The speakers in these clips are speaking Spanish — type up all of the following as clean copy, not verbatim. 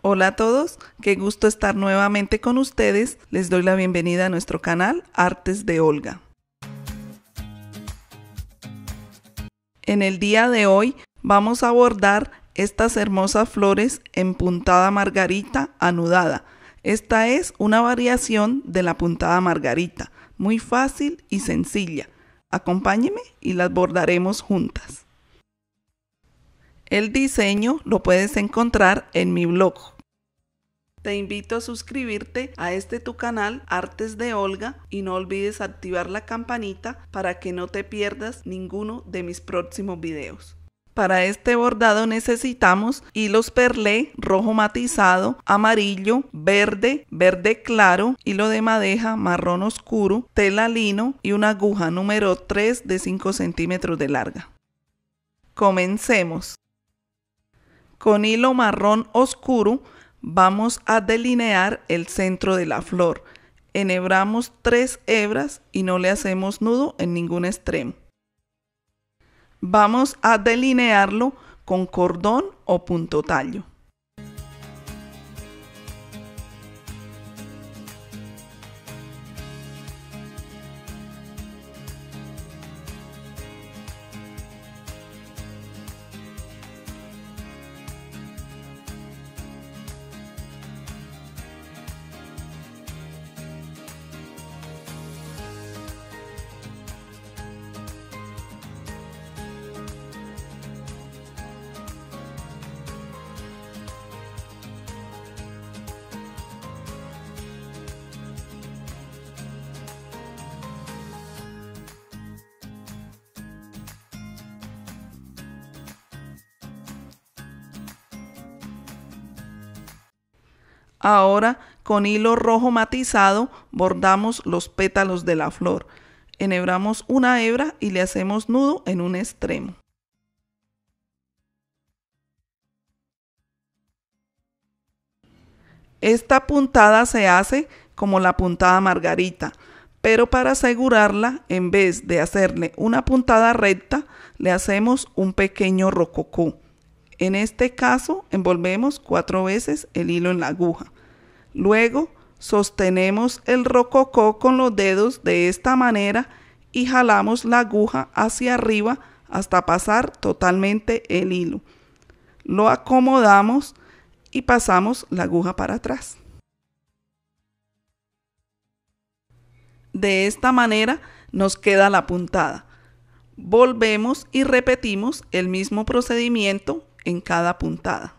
Hola a todos, qué gusto estar nuevamente con ustedes. Les doy la bienvenida a nuestro canal Artes de Olga. En el día de hoy vamos a bordar estas hermosas flores en puntada margarita anudada. Esta es una variación de la puntada margarita, muy fácil y sencilla. Acompáñenme y las bordaremos juntas. El diseño lo puedes encontrar en mi blog. Te invito a suscribirte a tu canal Artes de Olga y no olvides activar la campanita para que no te pierdas ninguno de mis próximos videos. Para este bordado necesitamos hilos perlé, rojo matizado, amarillo, verde, verde claro, hilo de madeja marrón oscuro, tela lino y una aguja número 3 de 5 centímetros de larga. Comencemos. Con hilo marrón oscuro vamos a delinear el centro de la flor. Enhebramos 3 hebras y no le hacemos nudo en ningún extremo. Vamos a delinearlo con cordón o punto tallo. Ahora con hilo rojo matizado bordamos los pétalos de la flor. Enhebramos una hebra y le hacemos nudo en un extremo. Esta puntada se hace como la puntada margarita, pero para asegurarla, en vez de hacerle una puntada recta, le hacemos un pequeño rococó. En este caso, envolvemos 4 veces el hilo en la aguja. Luego, sostenemos el rococó con los dedos de esta manera y jalamos la aguja hacia arriba hasta pasar totalmente el hilo. Lo acomodamos y pasamos la aguja para atrás. De esta manera nos queda la puntada. Volvemos y repetimos el mismo procedimiento en cada puntada.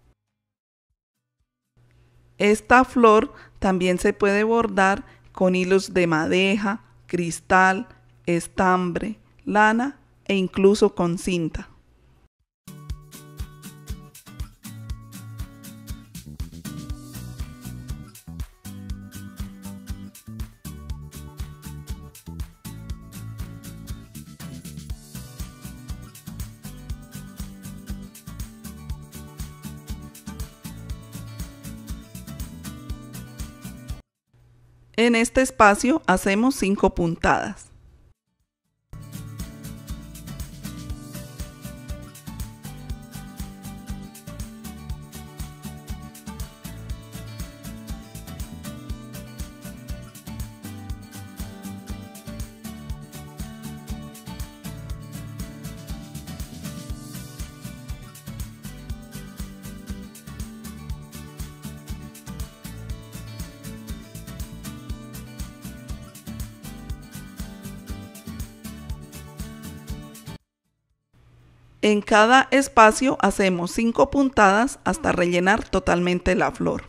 Esta flor también se puede bordar con hilos de madeja, cristal, estambre, lana e incluso con cinta. En este espacio hacemos 5 puntadas. En cada espacio hacemos 5 puntadas hasta rellenar totalmente la flor.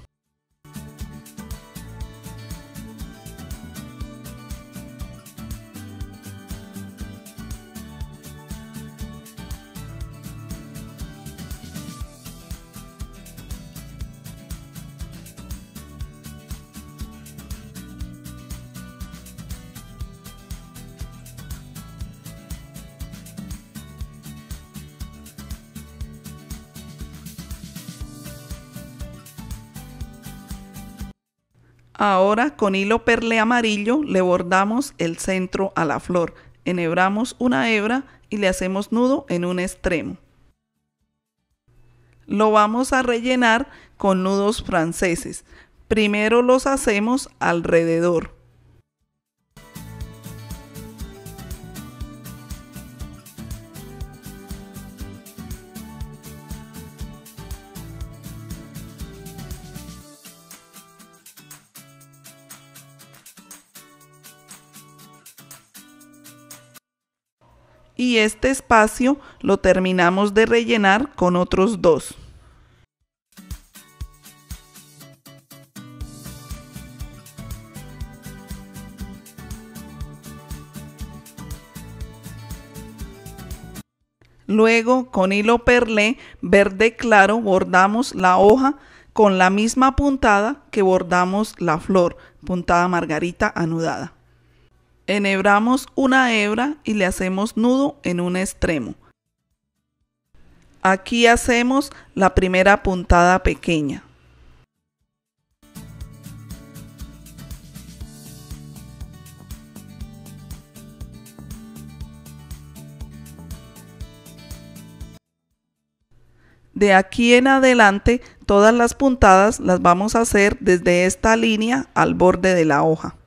Ahora con hilo perlé amarillo le bordamos el centro a la flor. Enhebramos una hebra y le hacemos nudo en un extremo. Lo vamos a rellenar con nudos franceses. Primero los hacemos alrededor. Y este espacio lo terminamos de rellenar con otros dos. Luego, con hilo perlé verde claro, bordamos la hoja con la misma puntada que bordamos la flor, puntada margarita anudada. Enhebramos una hebra y le hacemos nudo en un extremo. Aquí hacemos la primera puntada pequeña. De aquí en adelante, todas las puntadas las vamos a hacer desde esta línea al borde de la hoja.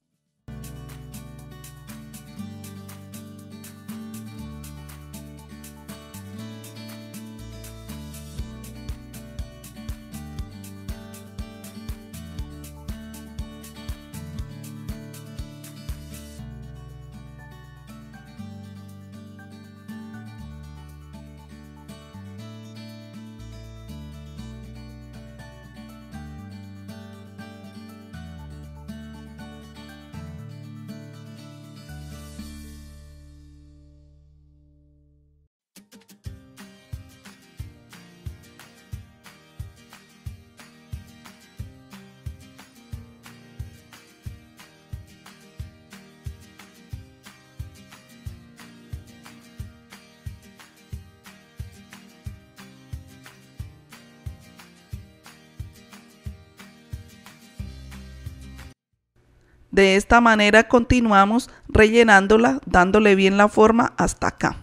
De esta manera continuamos rellenándola, dándole bien la forma hasta acá.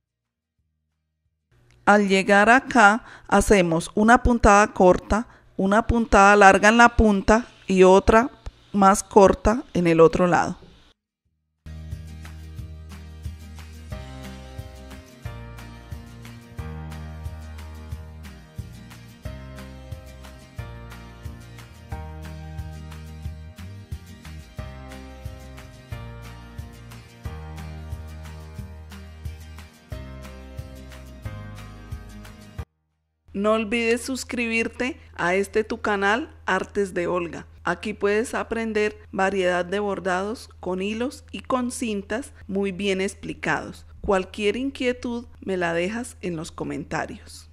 Al llegar acá, hacemos una puntada corta, una puntada larga en la punta y otra más corta en el otro lado. No olvides suscribirte a este tu canal Artes de Olga. Aquí puedes aprender variedad de bordados con hilos y con cintas muy bien explicados. Cualquier inquietud me la dejas en los comentarios.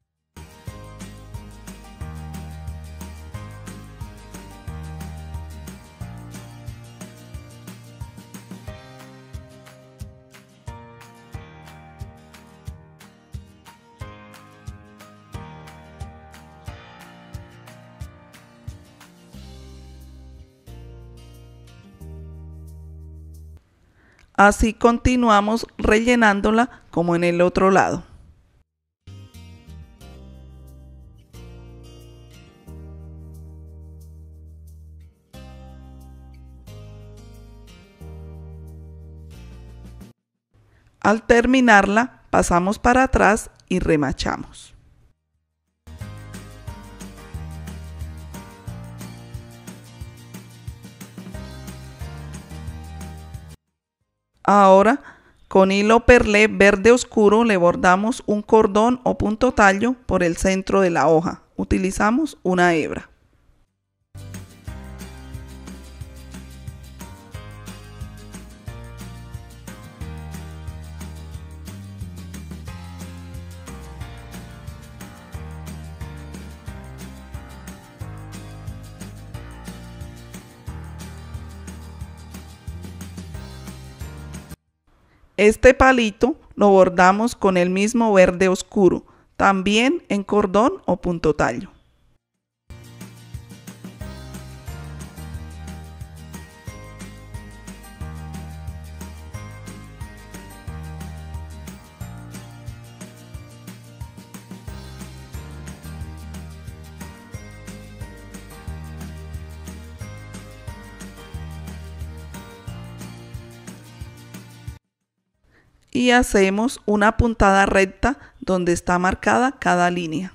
Así continuamos rellenándola como en el otro lado. Al terminarla, pasamos para atrás y remachamos. Ahora, con hilo perlé verde oscuro le bordamos un cordón o punto tallo por el centro de la hoja. Utilizamos una hebra. Este palito lo bordamos con el mismo verde oscuro, también en cordón o punto tallo. y hacemos una puntada recta donde está marcada cada línea.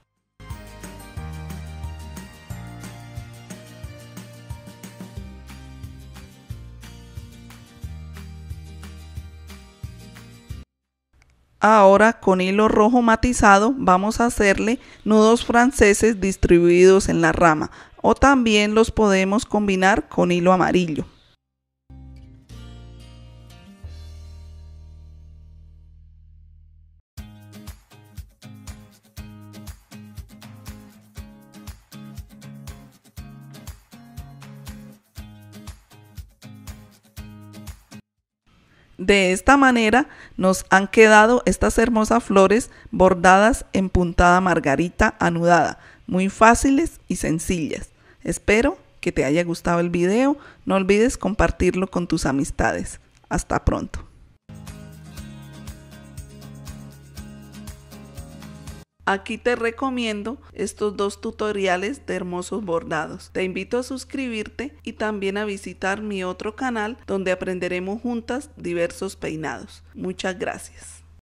Ahora con hilo rojo matizado vamos a hacerle nudos franceses distribuidos en la rama, o también los podemos combinar con hilo amarillo. De esta manera nos han quedado estas hermosas flores bordadas en puntada margarita anudada, muy fáciles y sencillas. Espero que te haya gustado el video, no olvides compartirlo con tus amistades. Hasta pronto. Aquí te recomiendo estos dos tutoriales de hermosos bordados. Te invito a suscribirte y también a visitar mi otro canal donde aprenderemos juntas diversos peinados. Muchas gracias.